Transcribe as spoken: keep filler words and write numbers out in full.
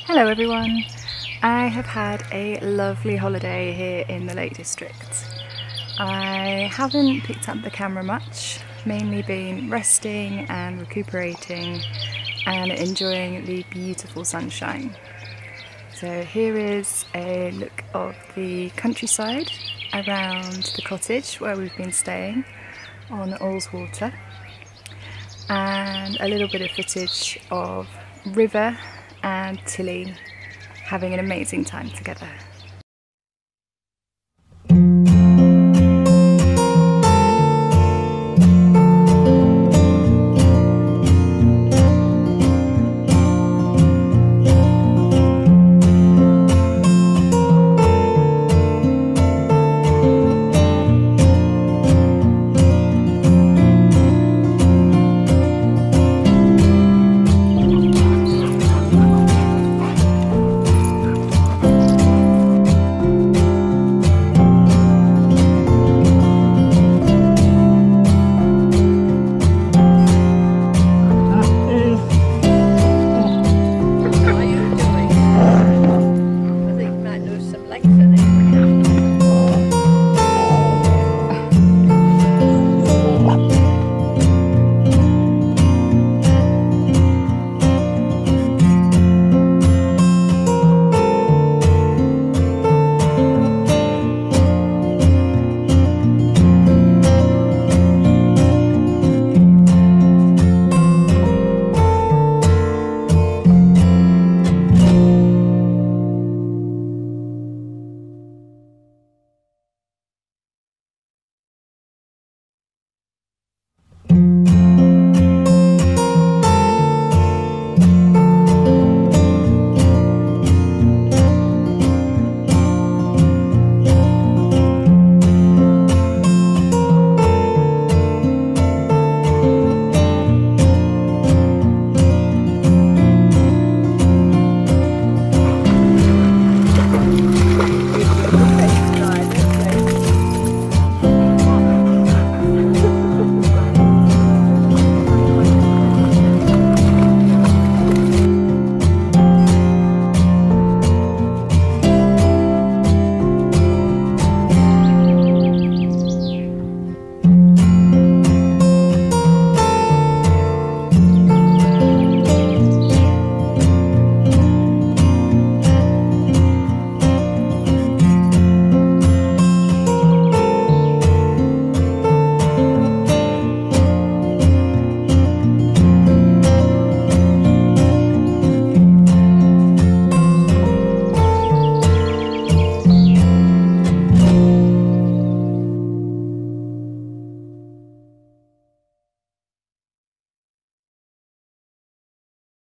Hello everyone! I have had a lovely holiday here in the Lake District. I haven't picked up the camera much, mainly been resting and recuperating and enjoying the beautiful sunshine. So here is a look of the countryside around the cottage where we've been staying on Ullswater, and a little bit of footage of River and Tilly having an amazing time together.